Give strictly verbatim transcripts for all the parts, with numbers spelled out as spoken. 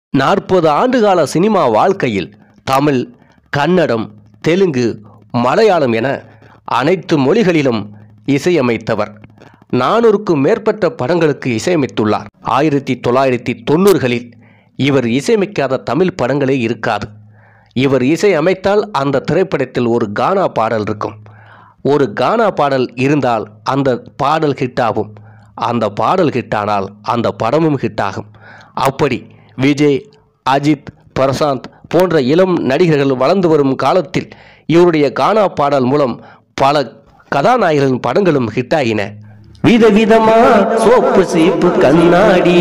நாற்பது ஆண்டுகால சினிமா வாழ்க்கையில் தமிழ், கன்னடம், தெலுங்கு, மலையாளம் என அனைத்து மொழிகளிலும் இசையமைத்தவர். நானூறுக்கும் மேற்பட்ட படங்களுக்கு இசையமைத்துள்ளார். ஆயிரத்தி தொள்ளாயிரத்தி தொண்ணூறுகளில் இவர் இசையமைக்காத தமிழ் படங்களே இருக்காது. இவர் இசையமைத்தால் அந்த திரைப்படத்தில் ஒரு கானா பாடல் இருக்கும். ஒரு கானா பாடல் இருந்தால் அந்த பாடல் ஹிட்டாகும். அந்த பாடல் ஹிட்டானால் அந்த படமும் ஹிட்டாகும். அப்படி விஜய், அஜித், பிரசாந்த் போன்ற இளம் நடிகர்கள் வளர்ந்து வரும் காலத்தில் இவருடைய கானா பாடல் மூலம் பல கதாநாயகர்களின் படங்களும் ஹிட்டாயின. விதவிதமா சோப்பு சீப்பு கண்ணாடி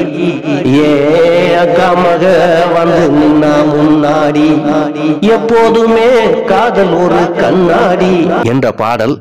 ஏ அக்கா மக வந்து நின்னா முன்னாடி எப்போதுமே காதல் ஒரு கண்ணாடி என்ற பாடல்,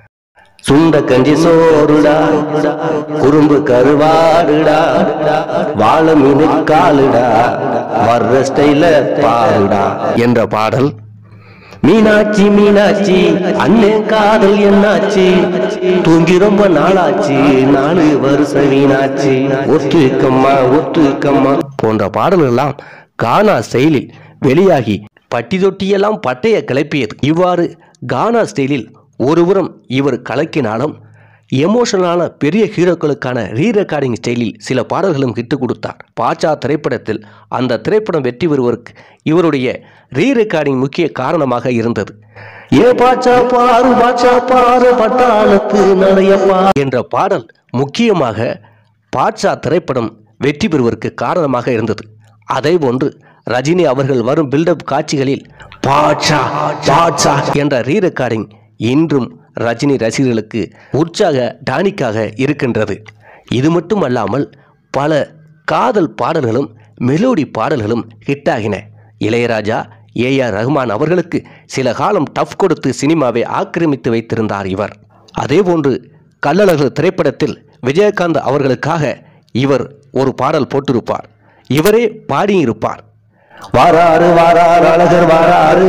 சுண்ட கஞ்சி சோறுடா குறும்பு கருவாடுடா வாழ மீனு காலுடா வர்ற ஸ்டைல பாருடா என்ற பாடல், மீனாட்சி மீனாட்சி அண்ணன் காதல் என்னாச்சு தூங்கி ரொம்ப நாளாச்சு நாலு வருஷம் மீனாட்சி ஒத்துக்கம்மா ஒத்துக்கம்மா போன்ற பாடல்கள் எல்லாம் கானா ஸ்டைலில் வெளியாகி பட்டி தொட்டியெல்லாம் பட்டைய கிளப்பியது. இவ்வாறு கானா ஸ்டைலில் ஒருபுறம் இவர் கலக்கினாலும் எமோஷனலான பெரிய ஹீரோக்களுக்கான ரீ ரெக்கார்டிங் ஸ்டைலில் சில பாடல்களும் ஹிட்டு கொடுத்தார். பாட்சா திரைப்படத்தில் அந்த திரைப்படம் வெற்றி பெறுவதற்கு இவருடைய ரீ ரெக்கார்டிங் முக்கிய காரணமாக இருந்தது. ஏ பாட்சா பாரு பாட்சா பாரு பட்டாளத்து நடையப்பா என்ற பாடல் முக்கியமாக பாட்சா திரைப்படம் வெற்றி பெறுவதற்கு காரணமாக இருந்தது. அதே போன்று ரஜினி அவர்கள் வரும் பில்டப் காட்சிகளில் பாட்சா பாட்சா என்ற ரீ ரெக்கார்டிங் இன்றும் ரஜினி ரசிகர்களுக்கு உற்சாக டானிக்காக இருக்கின்றது. இது மட்டும் அல்லாமல் பல காதல் பாடல்களும் மெலோடி பாடல்களும் ஹிட்டாகின. இளையராஜா, ஏ ஆர் ரஹ்மான் அவர்களுக்கு சில காலம் டஃப் கொடுத்து சினிமாவை ஆக்கிரமித்து வைத்திருந்தார் இவர். அதேபோன்று கள்ளழகர் திரைப்படத்தில் விஜயகாந்த் அவர்களுக்காக இவர் ஒரு பாடல் போட்டிருப்பார். இவரே பாடியிருப்பார். வாராறு வாராறு அழகர் வாராறு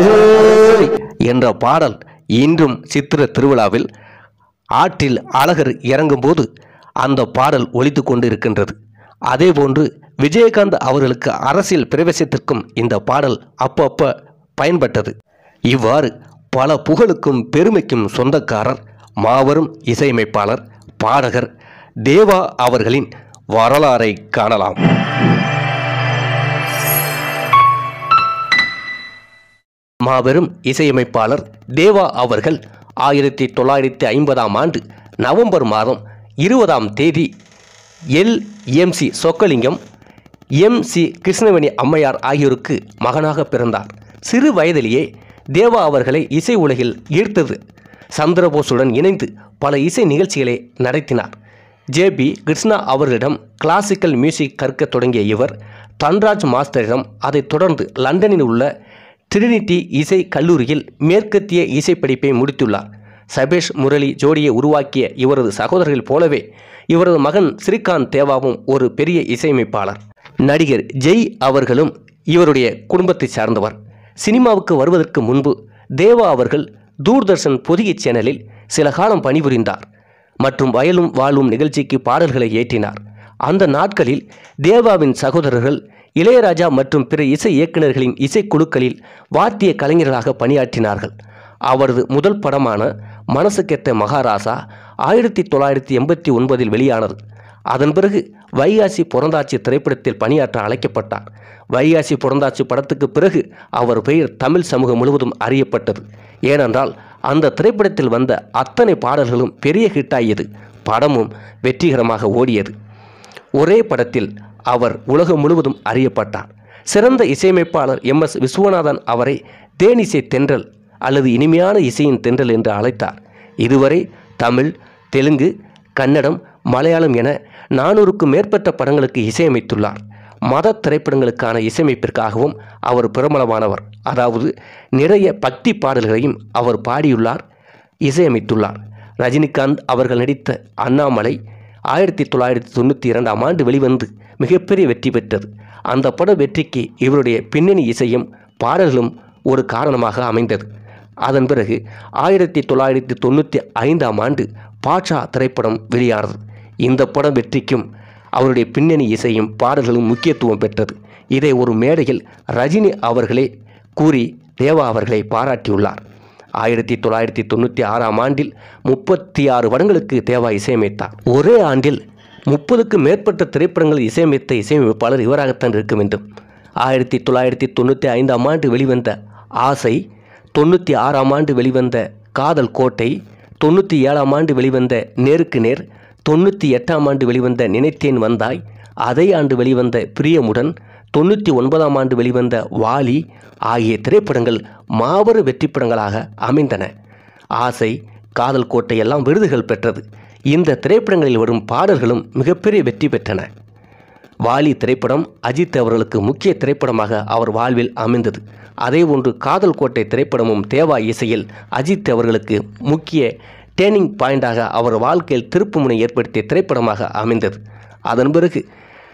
என்ற பாடல் இன்றும் சித்திர திருவிழாவில் ஆற்றில் அழகர் இறங்கும் போது அந்த பாடல் ஒலித்து கொண்டு இருக்கின்றது. அதேபோன்று விஜயகாந்த் அவர்களுக்கு அரசியல் பிரவேசத்திற்கும் இந்த பாடல் அப்பப்ப பயன்பட்டது. இவ்வாறு பல புகழுக்கும் பெருமைக்கும் சொந்தக்காரர் மாபெரும் இசையமைப்பாளர் பாடகர் தேவா அவர்களின் வரலாறை காணலாம். மாபெரும் இசையமைப்பாளர் தேவா அவர்கள் ஆயிரத்தி தொள்ளாயிரத்தி ஐம்பதாம் ஆண்டு நவம்பர் மாதம் இருபதாம் தேதி L M C Chockalingam, M C Krishnaveni அம்மையார் ஆகியோருக்கு மகனாக பிறந்தார். சிறு வயதிலேயே தேவா அவர்களை இசை உலகில் ஈர்த்தது. சந்திரபோஸுடன் இணைந்து பல இசை நிகழ்ச்சிகளை நடத்தினார். ஜே பி கிருஷ்ணா அவர்களிடம் கிளாசிக்கல் மியூசிக் கற்க தொடங்கிய இவர் தன்ராஜ் மாஸ்டரிடம், அதைத் தொடர்ந்து லண்டனில் உள்ள ட்ரினிட்டி இசை கல்லூரியில் மேற்கத்திய இசை படிப்பை முடித்துள்ளார். சபேஷ் முரளி ஜோடியை உருவாக்கிய இவரது சகோதரர்கள் போலவே இவரது மகன் ஸ்ரீகாந்த் தேவாவும் ஒரு பெரிய இசையமைப்பாளர். நடிகர் ஜெய் அவர்களும் இவருடைய குடும்பத்தை சார்ந்தவர். சினிமாவுக்கு வருவதற்கு முன்பு தேவா அவர்கள் தூர்தர்ஷன் பொதிகை சேனலில் சில காலம் பணிபுரிந்தார் மற்றும் வயலும் வாழும் நிகழ்ச்சிக்கு பாடல்களை ஏற்றினார். அந்த நாட்களில் தேவாவின் சகோதரர்கள் இளையராஜா மற்றும் பிற இசை இயக்குநர்களின் இசைக்குழுக்களில் வாத்திய கலைஞர்களாக பணியாற்றினார்கள். அவரது முதல் படமான மனசுக்கெத்த மகாராசா ஆயிரத்தி தொள்ளாயிரத்தி எண்பத்தி ஒன்பதில் வெளியானது. அதன் பிறகு வைகாசி பிறந்தாச்சி திரைப்படத்தில் பணியாற்ற அழைக்கப்பட்டார். வைகாசி பிறந்தாச்சி படத்துக்கு பிறகு அவர் பெயர் தமிழ் சமூகம் முழுவதும் அறியப்பட்டது. ஏனென்றால் அந்த திரைப்படத்தில் வந்த அத்தனை பாடல்களும் பெரிய ஹிட்டாகியது. படமும் வெற்றிகரமாக ஓடியது. ஒரே படத்தில் அவர் உலகம் முழுவதும் அறியப்பட்டார். சிறந்த இசையமைப்பாளர் எம் எஸ் விஸ்வநாதன் அவரை தேனிசை தென்றல் அல்லது இனிமையான இசையின் தென்றல் என்று அழைத்தார். இதுவரை தமிழ், தெலுங்கு, கன்னடம், மலையாளம் என நானூறுக்கும் மேற்பட்ட படங்களுக்கு இசையமைத்துள்ளார். மத திரைப்படங்களுக்கான இசையமைப்பிற்காகவும் அவர் பிரபலமானவர். அதாவது நிறைய பக்தி பாடல்களையும் அவர் பாடியுள்ளார், இசையமைத்துள்ளார். ரஜினிகாந்த் அவர்கள் நடித்த அண்ணாமலை ஆயிரத்தி தொள்ளாயிரத்தி தொண்ணூற்றி இரண்டாம் ஆண்டு வெளிவந்து மிகப்பெரிய வெற்றி பெற்றது. அந்த பட வெற்றிக்கு இவருடைய பின்னணி இசையும் பாடல்களும் ஒரு காரணமாக அமைந்தது. அதன் பிறகு ஆயிரத்தி தொள்ளாயிரத்தி தொண்ணூற்றி ஐந்தாம் ஆண்டு பாட்சா திரைப்படம் வெளியானது. இந்த படம் வெற்றிக்கும் அவருடைய பின்னணி இசையும் பாடல்களும் முக்கியத்துவம் பெற்றது. இதை ஒரு மேடையில் ரஜினி அவர்களே கூறி தேவா அவர்களை பாராட்டியுள்ளார். ஆயிரத்தி தொள்ளாயிரத்தி தொண்ணூற்றி ஆறாம் ஆண்டில் முப்பத்தி ஆறு படங்களுக்கு தேவா இசையமைத்தார். ஒரே ஆண்டில் முப்பதுக்கும் மேற்பட்ட திரைப்படங்கள் இசையமைத்த இசையமைப்பாளர் இவராகத்தான் இருக்க வேண்டும். ஆயிரத்தி தொள்ளாயிரத்தி தொண்ணூற்றி ஐந்தாம் ஆண்டு வெளிவந்த ஆசை, தொண்ணூற்றி ஆறாம் ஆண்டு வெளிவந்த காதல் கோட்டை, தொண்ணூற்றி ஏழாம் ஆண்டு வெளிவந்த நேருக்கு நேர், தொண்ணூற்றி எட்டாம் ஆண்டு வெளிவந்த நினைத்தேன் வந்தாய், அதே ஆண்டு வெளிவந்த பிரியமுடன், தொண்ணூற்றி ஒன்பதாம் ஆண்டு வெளிவந்த வாலி ஆகிய திரைப்படங்கள் மாபெரும் வெற்றி படங்களாக அமைந்தன. ஆசை, காதல் கோட்டை எல்லாம் விருதுகள் பெற்றது. இந்த திரைப்படங்களில் வரும் பாடல்களும் மிகப்பெரிய வெற்றி பெற்றன. வாலி திரைப்படம் அஜித் அவர்களுக்கு முக்கிய திரைப்படமாக அவர் வாழ்வில் அமைந்தது. அதே போன்று காதல் கோட்டை திரைப்படமும் தேவா இசையில் அஜித் அவர்களுக்கு முக்கிய டேர்னிங் பாயிண்டாக அவர் வாழ்க்கையில் திருப்புமுனை ஏற்படுத்திய திரைப்படமாக அமைந்தது. அதன் பிறகு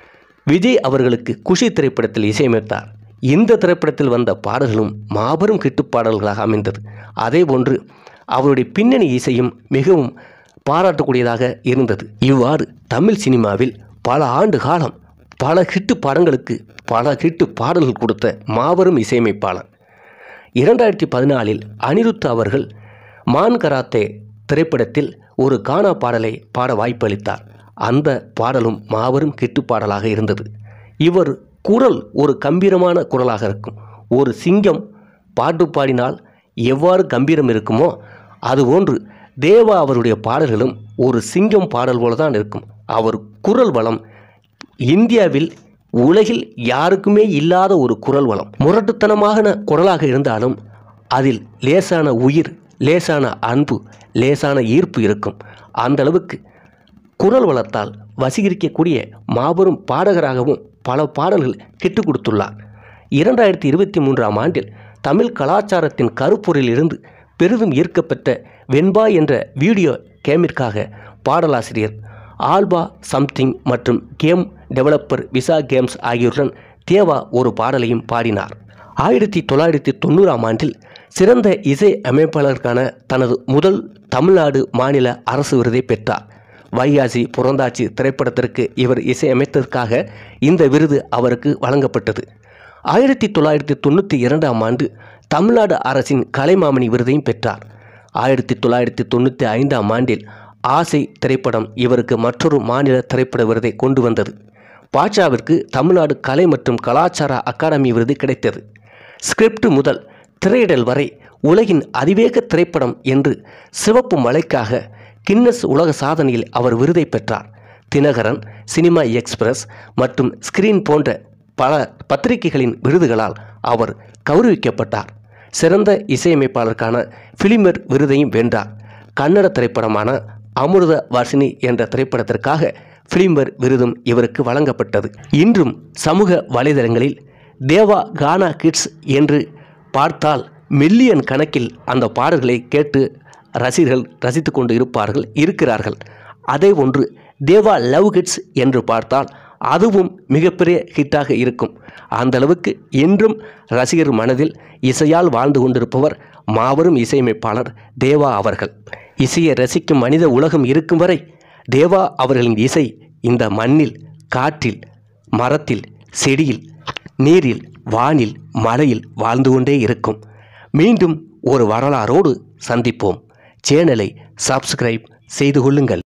விஜய் அவர்களுக்கு குஷி திரைப்படத்தில் இசையமைத்தார். இந்த திரைப்படத்தில் வந்த பாடல்களும் மாபெரும் ஹிட்டு பாடல்களாக அமைந்தது. அதே போன்று அவருடைய பின்னணி இசையும் மிகவும் பாராட்டக்கூடியதாக இருந்தது. இவ்வாறு தமிழ் சினிமாவில் பல ஆண்டு காலம் பல ஹிட்டு படங்களுக்கு பல ஹிட்டு பாடல்கள் கொடுத்த மாபெரும் இசையமைப்பாளர். இரண்டாயிரத்தி பதினாலில் அனிருத் அவர்கள் மான் கராத்தே திரைப்படத்தில் ஒரு கானா பாடலை பாட வாய்ப்பளித்தார். அந்த பாடலும் மாபெரும் ஹிட்டு பாடலாக இருந்தது. இவர் குரல் ஒரு கம்பீரமான குரலாக இருக்கும். ஒரு சிங்கம் பாட்டு பாடினால் எவ்வாறு கம்பீரம் இருக்குமோ அதுபோன்று தேவா அவருடைய பாடல்களும் ஒரு சிங்கம் பாடல் போல தான் இருக்கும். அவர் குரல் வளம் இந்தியாவில் உலகில் யாருக்குமே இல்லாத ஒரு குரல் வளம். முரட்டுத்தனமான குரலாக இருந்தாலும் அதில் லேசான உயிர், லேசான அன்பு, லேசான ஈர்ப்பு இருக்கும். அந்த அளவுக்கு குரல் வளத்தால் வசீகரிக்கக்கூடிய மாபெரும் பாடகராகவும் பல பாடல்கள் கிட்டு கொடுத்துள்ளார். இரண்டாயிரத்தி இருபத்தி மூன்றாம் ஆண்டில் தமிழ் கலாச்சாரத்தின் கருப்பொருளில் இருந்து பெரிதும் ஈர்க்கப்பட்ட வெண்பா என்ற வீடியோ கேமிற்காக பாடலாசிரியர் ஆல்பா சம்திங் மற்றும் கேம் டெவலப்பர் விசா கேம்ஸ் ஆகியோருடன் தேவா ஒரு பாடலையும் பாடினார். ஆயிரத்தி தொள்ளாயிரத்தி தொண்ணூறாம் ஆண்டில் சிறந்த இசை அமைப்பாளருக்கான தனது முதல் தமிழ்நாடு மாநில அரசு விருதை பெற்றார். வைகாசி புறந்தாச்சி திரைப்படத்திற்கு இவர் இசையமைத்ததற்காக இந்த விருது அவருக்கு வழங்கப்பட்டது. ஆயிரத்தி தொள்ளாயிரத்தி தொண்ணூற்றி இரண்டாம் ஆண்டு தமிழ்நாடு அரசின் கலைமாமணி விருதையும் பெற்றார். ஆயிரத்தி தொள்ளாயிரத்தி தொண்ணூற்றி ஐந்தாம் ஆண்டில் ஆசை திரைப்படம் இவருக்கு மற்றொரு மாநில திரைப்பட விருதை கொண்டு வந்தது. பாட்ஷாவிற்கு தமிழ்நாடு கலை மற்றும் கலாச்சார அகாடமி விருது கிடைத்தது. ஸ்கிரிப்ட் முதல் திரையிடல் வரை உலகின் அதிவேக திரைப்படம் என்று சிவப்பு மலைக்காக கின்னஸ் உலக சாதனையில் அவர் விருதை பெற்றார். தினகரன், சினிமா எக்ஸ்பிரஸ் மற்றும் ஸ்கிரீன் போன்ற பல பத்திரிகைகளின் விருதுகளால் அவர் கௌரவிக்கப்பட்டார். சிறந்த இசையமைப்பாளருக்கான ஃபிலிமர் விருதையும் வென்றார். கன்னட திரைப்படமான அமிர்த வர்ஷினி என்ற திரைப்படத்திற்காக ஃபிலிமர் விருதும் இவருக்கு வழங்கப்பட்டது. இன்றும் சமூக வலைதளங்களில் தேவா கானா கிட்ஸ் என்று பார்த்தால் மில்லியன் கணக்கில் அந்த பாடல்களை கேட்டு ரசிகர்கள் ரசித்து கொண்டு இருப்பார்கள் இருக்கிறார்கள். அதே ஒன்று தேவா லவ் கிட்ஸ் என்று பார்த்தால் அதுவும் மிகப்பெரிய ஹிட்டாக இருக்கும். அந்த அளவுக்கு என்றும் ரசிகர் மனதில் இசையால் வாழ்ந்து கொண்டிருப்பவர் மாபெரும் இசையமைப்பாளர் தேவா அவர்கள். இசையை ரசிக்கும் மனித உலகம் இருக்கும் வரை தேவா அவர்களின் இசை இந்த மண்ணில், காற்றில், மரத்தில், செடியில், நீரில், வானில், மலையில் வாழ்ந்து கொண்டே இருக்கும். மீண்டும் ஒரு வரலாறோடு சந்திப்போம். சேனலை சப்ஸ்கிரைப் செய்து கொள்ளுங்கள்.